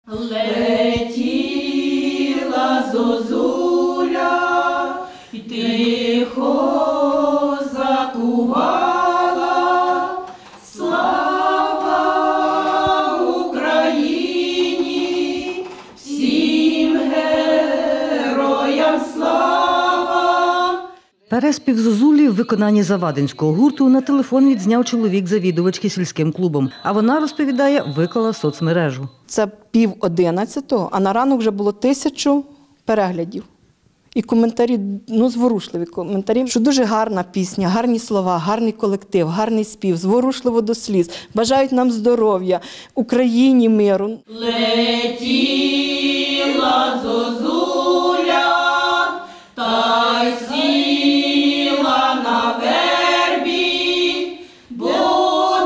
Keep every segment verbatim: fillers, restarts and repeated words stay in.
Летіла зозуля, й тихо закувала, слава Україні, всім героям слава. Переспів зозулі в виконанні завадинського гурту на телефон відзняв чоловік завідувачки сільським клубом. А вона, розповідає, виклала в соцмережу. Це пів одинадцятого, а на ранок вже було тисячу переглядів. І коментарі, ну, зворушливі коментарі, що дуже гарна пісня, гарні слова, гарний колектив, гарний спів, зворушливо до сліз. Бажають нам здоров'я, Україні миру. Летіла зозуля, та й сіла на вербі, будемо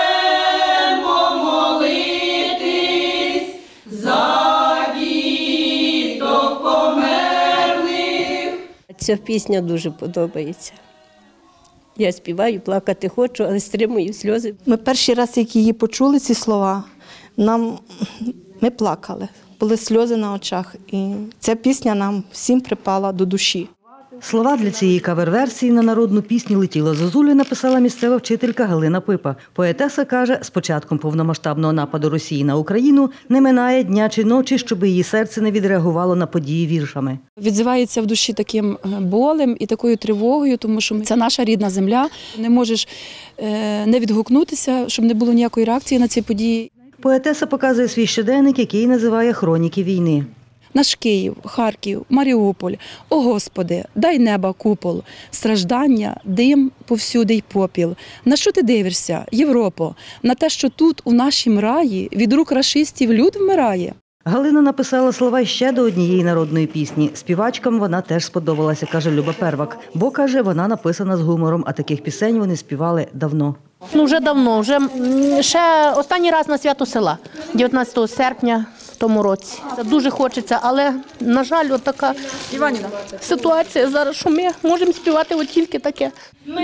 молитись за діток померлих. Ця пісня дуже подобається. Я співаю, плакати хочу, але стримую сльози. Ми перший раз, як її почули, ці слова, нам, ми плакали, були сльози на очах. І ця пісня нам всім припала до душі. Слова для цієї кавер-версії на народну пісню «Летіла зозуля» написала місцева вчителька Галина Пипа. Поетеса каже, з початком повномасштабного нападу Росії на Україну не минає дня чи ночі, щоб її серце не відреагувало на події віршами. Відзивається в душі таким болем і такою тривогою, тому що це наша рідна земля. Не можеш не відгукнутися, щоб не було ніякої реакції на ці події. Поетеса показує свій щоденник, який називає «Хроніки війни». Наш Київ, Харків, Маріуполь, о Господи, дай неба купол, страждання, дим повсюди й попіл. На що ти дивишся, Європо? На те, що тут, у нашім раї, від рук рашистів люд вмирає? Галина написала слова ще до однієї народної пісні. Співачкам вона теж сподобалася, каже Люба Первак. Бо, каже, вона написана з гумором, а таких пісень вони співали давно. Ну, вже давно, вже ще останній раз на свято села, дев'ятнадцятого серпня в тому році. Це дуже хочеться, але, на жаль, от така ситуація зараз, що ми можемо співати от тільки таке. Ми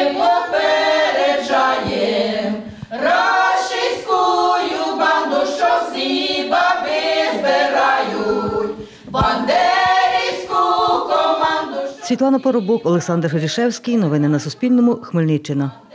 попереджаємо рашистською банду, що всі баби збирають бандерівську команду. Світлана Поробок, Олександр Грішевський. Новини на Суспільному. Хмельниччина.